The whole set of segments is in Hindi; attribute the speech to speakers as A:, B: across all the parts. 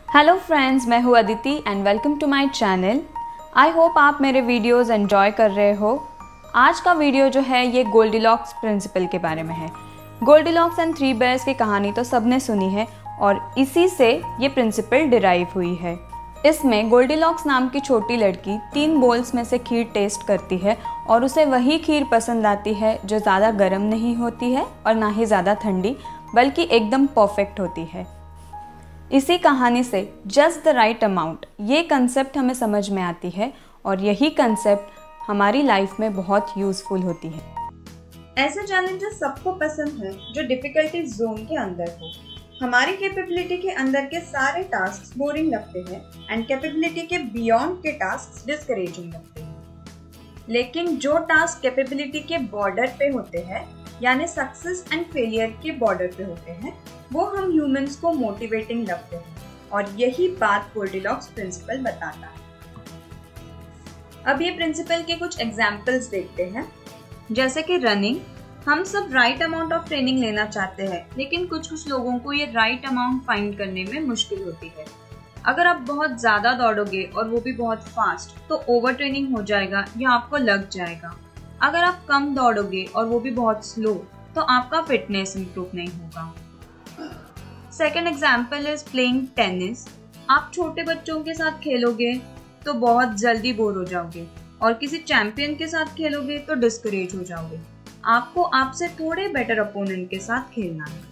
A: हेलो फ्रेंड्स, मैं हूँ Aditi and welcome to my channel. I hope आप मेरे वीडियोस एंजॉय कर रहे हो। आज का वीडियो जो है ये गोल्डीलॉक्स प्रिंसिपल के बारे में है। गोल्डीलॉक्स एंड थ्री बेयर्स की कहानी तो सबने सुनी है और इसी से ये प्रिंसिपल डिराइव हुई है। इसमें गोल्डीलॉक्स नाम की छोटी लड़की 3 बोल्स में से खीर टेस्ट करती है और उसे वही खीर पसंद आती है जो ज़्यादा गर्म नहीं होती है और ना ही ज़्यादा ठंडी, बल्कि एकदम परफेक्ट होती है। इसी कहानी से जस्ट द राइट अमाउंट ये कंसेप्ट हमें समझ में आती है और यही कंसेप्ट हमारी लाइफ में बहुत यूज़फुल होती है।
B: ऐसे चैलेंजेस सबको पसंद है जो डिफिकल्टी जोन के अंदर हो। हमारी कैपेबिलिटी के अंदर के सारे टास्क बोरिंग लगते हैं एंड कैपेबिलिटी के बियॉन्ड के टास्क डिस्करेजिंग लगते हैं। लेकिन जो टास्क कैपेबिलिटी के बॉर्डर पे होते हैं, यानी सक्सेस एंड फेलियर के बॉर्डर पे होते हैं, वो हम ह्यूमंस को मोटिवेटिंग लगते हैं और यही बात गोल्डीलॉक्स प्रिंसिपल बताता है। अब ये प्रिंसिपल के कुछ एग्जाम्पल्स देखते हैं, जैसे कि रनिंग। हम सब राइट अमाउंट ऑफ ट्रेनिंग लेना चाहते हैं, लेकिन कुछ लोगों को ये राइट अमाउंट फाइंड करने में मुश्किल होती है। अगर आप बहुत ज्यादा दौड़ोगे और वो भी बहुत फास्ट, तो ओवर ट्रेनिंग हो जाएगा या आपको लग जाएगा। अगर आप कम दौड़ोगे और वो भी बहुत स्लो, तो आपका फिटनेस इंप्रूव नहीं होगा। Second example is playing tennis. आप छोटे बच्चों के साथ खेलोगे तो बहुत जल्दी बोर हो जाओगे और किसी चैंपियन के साथ खेलोगे तो डिस्करेज हो जाओगे। आपको आपसे थोड़े बेटर अपोनेंट के साथ खेलना है।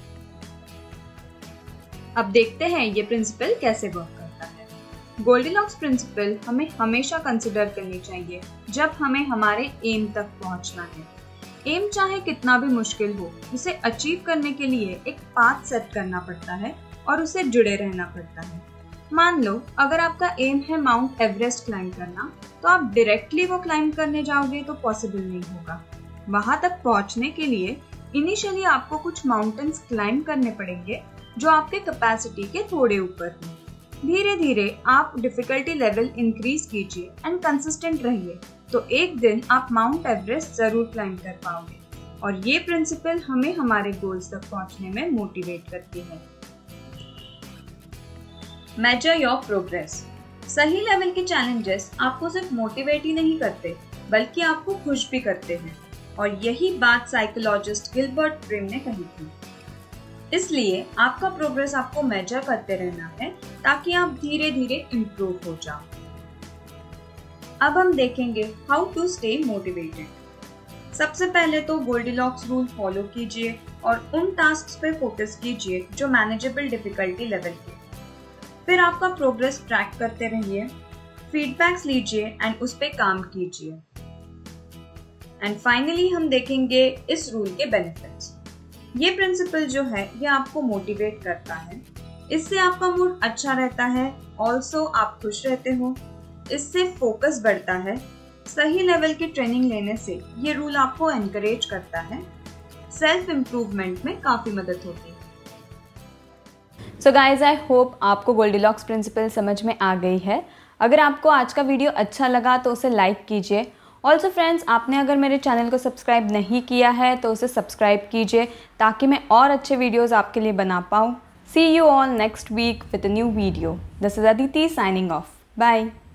B: अब देखते हैं ये प्रिंसिपल कैसे वर्क करता है। गोल्डीलॉक्स प्रिंसिपल हमें हमेशा कंसिडर करनी चाहिए जब हमें हमारे एम तक पहुंचना है। एम चाहे कितना भी मुश्किल हो, उसे अचीव करने के लिए एक पाथ सेट करना पड़ता है और उसे जुड़े रहना पड़ता है। मान लो अगर आपका एम है माउंट एवरेस्ट क्लाइंब करना, तो आप डायरेक्टली वो क्लाइंब करने जाओगे तो पॉसिबल नहीं होगा। वहां तक पहुंचने के लिए इनिशियली आपको कुछ माउंटेन्स क्लाइंब करने पड़ेंगे जो आपके कैपेसिटी के थोड़े ऊपर हैं। धीरे धीरे आप डिफिकल्टी लेवल इंक्रीज कीजिए एंड कंसिस्टेंट रहिए, तो एक दिन आप माउंट एवरेस्ट जरूर क्लाइंब कर पाओगे। और ये प्रिंसिपल हमें हमारे गोल्स तक पहुंचने में मोटिवेट करती है। Measure your progress. सही लेवल के चैलेंजेस आपको सिर्फ मोटिवेट ही नहीं करते, बल्कि आपको खुश भी करते हैं। और यही बात साइकोलॉजिस्ट गिलबर्ट ब्रेम ने कही थी। इसलिए आपका प्रोग्रेस आपको मेजर करते रहना है ताकि आप धीरे धीरे इम्प्रूव हो जाओ। अब हम देखेंगे हाउ टू स्टे मोटिवेटेड। सबसे पहले तो गोल्डीलॉक्स रूल फॉलो कीजिए और उन टास्क्स पे फोकस कीजिए जो मैनेजेबल डिफिकल्टी लेवल के। फिर आपका प्रोग्रेस ट्रैक करते रहिए, फीडबैक्स लीजिए एंड उस पे काम कीजिए। एंड फाइनली हम देखेंगे इस रूल के बेनिफिट्स। ये प्रिंसिपल जो है ये आपको मोटिवेट करता है, इससे आपका मूड अच्छा रहता है, ऑल्सो आप खुश रहते हो, इससे फोकस बढ़ता है। सही लेवल की ट्रेनिंग लेने से ये रूल आपको एनकरेज करता है, सेल्फ इम्प्रूवमेंट में काफी मदद होती है।
A: सो गाइज, आई होप आपको गोल्डीलॉक्स प्रिंसिपल समझ में आ गई है। अगर आपको आज का वीडियो अच्छा लगा तो उसे लाइक कीजिए। ऑल्सो फ्रेंड्स, आपने अगर मेरे चैनल को सब्सक्राइब नहीं किया है तो उसे सब्सक्राइब कीजिए ताकि मैं और अच्छे वीडियोस आपके लिए बना पाऊँ। See you all next week with a new video. This is Aditi signing off. Bye.